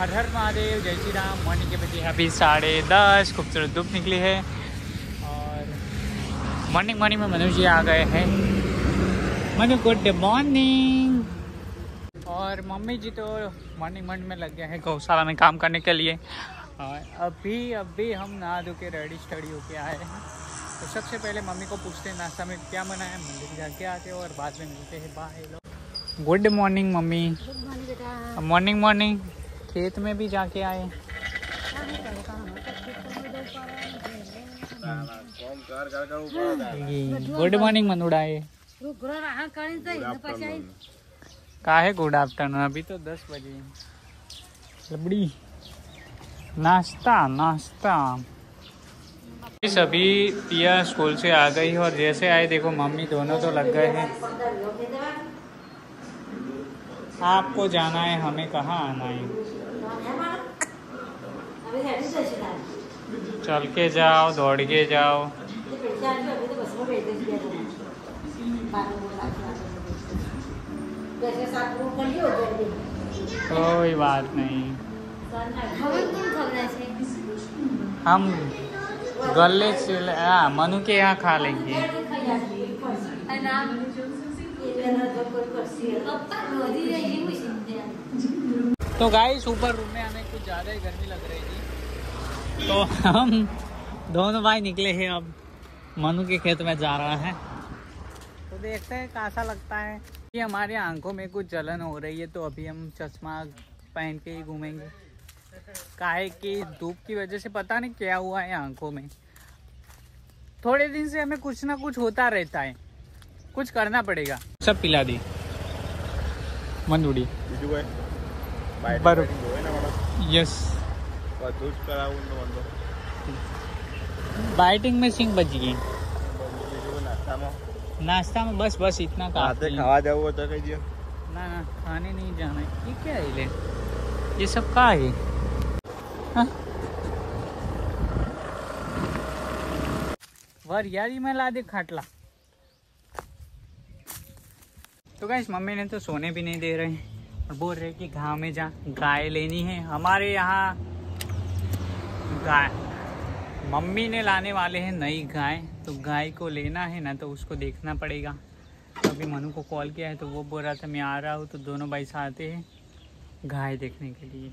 हर हर महादेव, जय श्री राम। मॉर्निंग के बजे अभी 10:30। खूबसूरत धूप निकली है और मॉर्निंग में मनु जी आ गए हैं। Manu good morning. और मम्मी जी तो मॉर्निंग में लग गए हैं गौशाला में काम करने के लिए। और अभी हम नहा धो के रेडी स्टडी होके आए हैं। तो सबसे पहले मम्मी को पूछते हैं नाश्ता में क्या बनाया, मंदिर जाके आते हैं और बाद में मिलते हैं। बाय लोग। Good morning mummy. मॉर्निंग खेत में भी जाके आए। गुड मॉर्निंग मनुड़ाए। का है गुड आफ्टरनून? अभी तो 10 बजे। लबड़ी नाश्ता। अभी पिया स्कूल से आ गई और जैसे आए देखो मम्मी दोनों तो लग गए हैं। आपको जाना है, हमें कहाँ आना है? चल के जाओ, दौड़ के जाओ। कोई बात नहीं, हम गले से मनु के यहाँ खा लेंगे। तो गाइस ऊपर रूम में हमें कुछ ज़्यादा ही गर्मी लग रही थी, तो हम दोनों भाई निकले हैं। अब मनु के खेत में जा रहा है, तो देखते हैं कैसा लगता है। कि हमारे आंखों में कुछ जलन हो रही है, तो अभी हम चश्मा पहन के ही घूमेंगे। काहे कि धूप की वजह से पता नहीं क्या हुआ है आंखों में। थोड़े दिन से हमें कुछ ना कुछ होता रहता है, कुछ करना पड़ेगा। सब पिला दी मंदुड़ी बर्फ। यस, बाइटिंग में सिंह बच गई। नाश्ता में बस इतना खावा जाओ तो कहिए ना खाने नहीं जाना है। ये क्या है? ये सब का है? यारी में ला दे खाटला। तो गाइस मम्मी ने तो सोने भी नहीं दे रहे हैं और बोल रहे कि गाँव में जा गाय लेनी है। हमारे यहाँ गाय मम्मी ने लाने वाले हैं नई गाय, तो गाय को लेना है ना, तो उसको देखना पड़ेगा। तो अभी मनु को कॉल किया है, तो वो बोल रहा था मैं आ रहा हूँ। तो दोनों भाई आते हैं गाय देखने के लिए।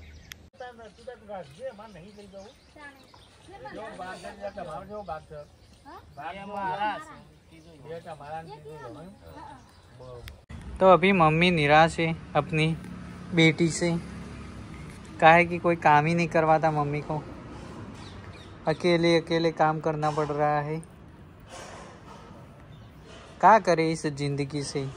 तो अभी मम्मी निराश है अपनी बेटी से। काहे कि कोई काम ही नहीं करवाता मम्मी को, अकेले काम करना पड़ रहा है। क्या करे इस जिंदगी से?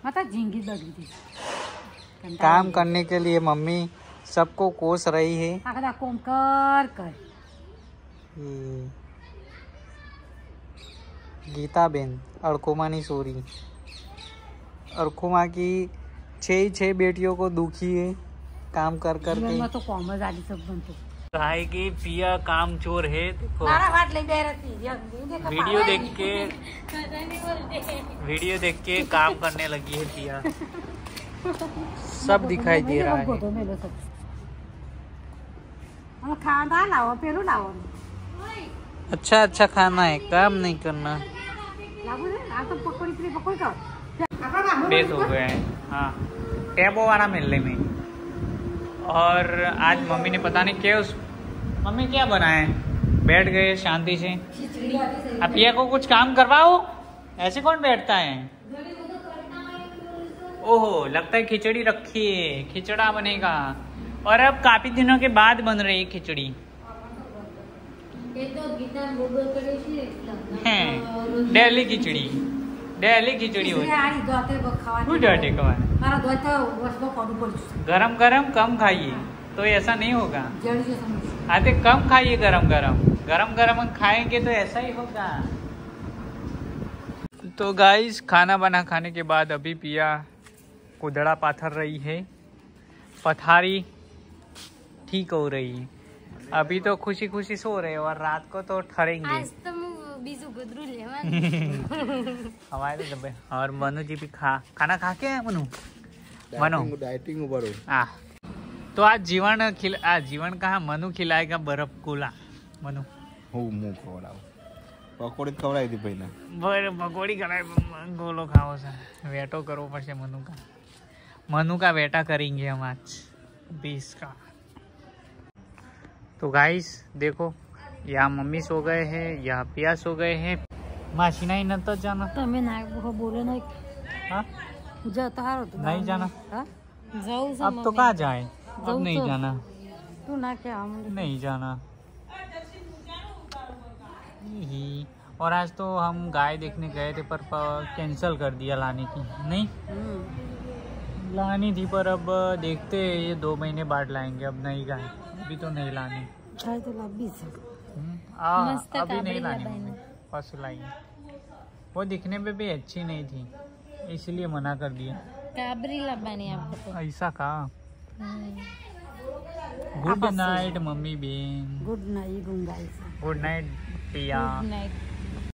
काम करने के लिए मम्मी सबको कोस रही है। गीता बेन अड़कुमानी सोरी, अड़कुमा की 6 बेटियों को दुखी है काम कर के। तो है कि पिया काम चोर है। देखो वीडियो देख के काम करने लगी है पिया। सब दिखाई दे रहा है। अच्छा खाना है, काम नहीं करना। बेस हो गए हैं हाँ टेबो वाला मिलने में। और आज मम्मी ने पता नहीं क्या मम्मी क्या बनाए, बैठ गए शांति से। अब पिया को कुछ काम करवाओ, ऐसे कौन बैठता है? ओहो, लगता है खिचड़ी रखी है, खिचड़ा बनेगा। और अब काफी दिनों के बाद बन रही है खिचड़ी। डेली खिचड़ी हो। गरम कम खाइए, तो ऐसा नहीं होगा। आते कम खाइए गरम खाएंगे तो ऐसा ही होगा। तो गाइस खाना बना खाने के बाद अभी पिया कुदड़ा पाथर रही है, पथारी ठीक हो रही है। अभी तो खुशी सो रहे और रात को तो ठहरेंगे। आज तो हमारे डब्बे। और मनु जी भी खाना खा के मनु डाइटिंग तो आज जीवन कहा मनु खिलाएगा बर्फ गोला मनु पकोड़ी खवड़ाई थी पहले पकोड़ी खिलाए गोलो खाओ सर वेटो करो पड़े मनु का वेटा करेंगे हम आज 20 का। तो गाइस देखो यहाँ मम्मी सो गए हैं, यहाँ पिया सो गए हैं। मासी नहीं न तो जाना बोले नहीं नहीं जाना अब तो कहाँ जाए अब नहीं जाना तू ना क्या नहीं जाना और आज तो हम गाय देखने गए थे पर कैंसिल कर दिया लाने की नहीं लानी थी पर अब देखते हैं ये 2 महीने बाद लाएंगे। अब नहीं गाय अभी तो नहीं लानी अभी नहीं लानी परसों लाएंगे। वो दिखने में भी अच्छी नहीं थी इसलिए मना कर दिया। ऐसा कहा good night mummy ben good night good night Piya good night